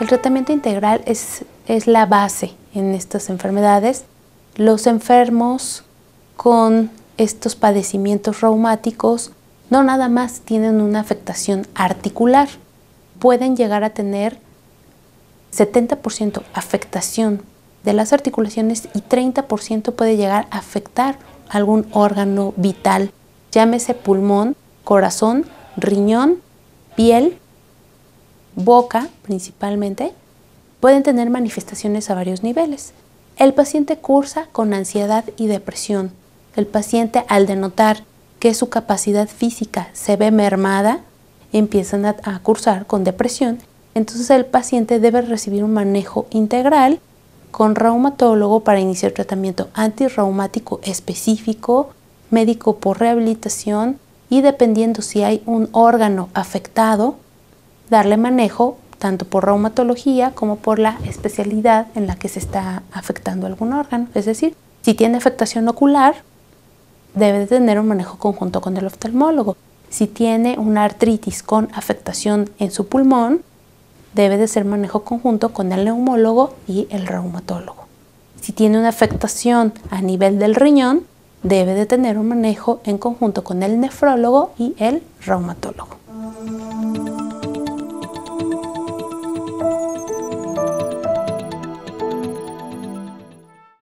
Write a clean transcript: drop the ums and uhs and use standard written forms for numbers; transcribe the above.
El tratamiento integral es la base en estas enfermedades. Los enfermos con estos padecimientos reumáticos no nada más tienen una afectación articular, pueden llegar a tener 70% afectación de las articulaciones y 30% puede llegar a afectar algún órgano vital, llámese pulmón, corazón, riñón, piel, boca principalmente. Pueden tener manifestaciones a varios niveles. El paciente cursa con ansiedad y depresión. El paciente, al denotar que su capacidad física se ve mermada, empiezan a cursar con depresión. Entonces el paciente debe recibir un manejo integral con reumatólogo para iniciar tratamiento antirreumático específico, médico por rehabilitación y dependiendo si hay un órgano afectado, darle manejo tanto por reumatología como por la especialidad en la que se está afectando algún órgano. Es decir, si tiene afectación ocular, debe de tener un manejo conjunto con el oftalmólogo. Si tiene una artritis con afectación en su pulmón, debe de ser manejo conjunto con el neumólogo y el reumatólogo. Si tiene una afectación a nivel del riñón, debe de tener un manejo en conjunto con el nefrólogo y el reumatólogo.